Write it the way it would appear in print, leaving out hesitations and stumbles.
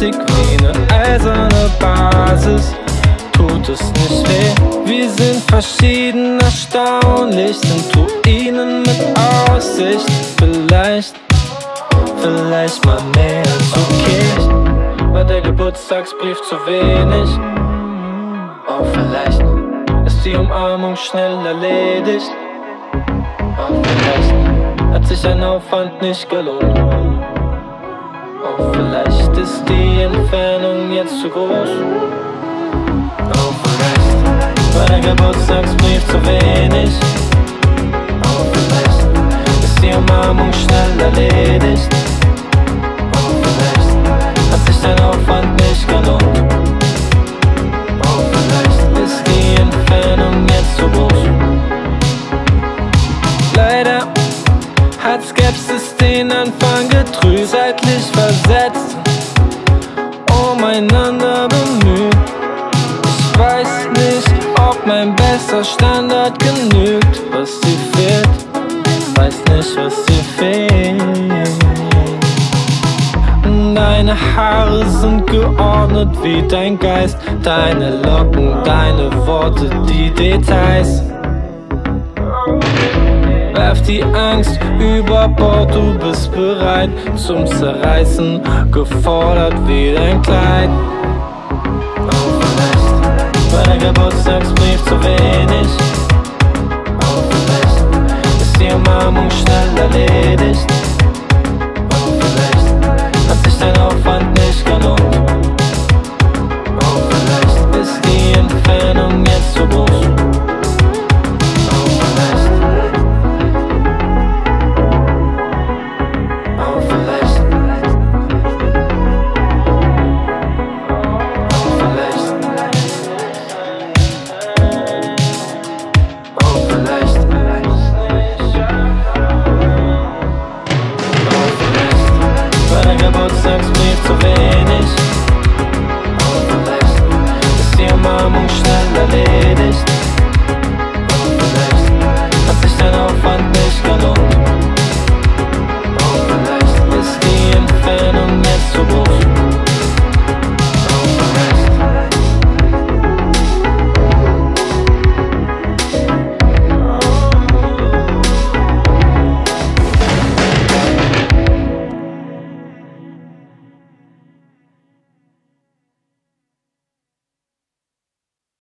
hartnäckig wie eine eiserne Basis. Tut es nicht weh, wir sind verschieden, erstaunlich, sind Ruinen mit Aussicht. Vielleicht mal mehr als okay. War der Geburtstagsbrief zu wenig? Oh, vielleicht ist die Umarmung schnell erledigt. Oh, vielleicht hat sich ein Aufwand nicht gelohnt. Oh, vielleicht ist die Entfernung jetzt zu groß. Oh, vielleicht war der Geburtstagsbrief zu wenig. Oh, vielleicht ist die Umarmung schnell erledigt. Oh, vielleicht hat sich dein Aufwand nicht gelohnt. Oh, vielleicht ist die Entfernung jetzt zu groß. Leider hat Skepsis den Anfang getrübt, seitlich versetzt, umeinander bemüht. Ich weiß nicht, ob mein bester Standard genügt. Was dir fehlt, weiß nicht, was dir fehlt. Deine Haare sind geordnet wie dein Geist, deine Locken, deine Worte, die Details. Werf die Angst über Bord, du bist bereit zum Zerreißen, gefordert wie dein Kleid. Oh, vielleicht war der Geburtstagsbrief zu wenig. Oh, vielleicht ist die Umarmung schnell erledigt.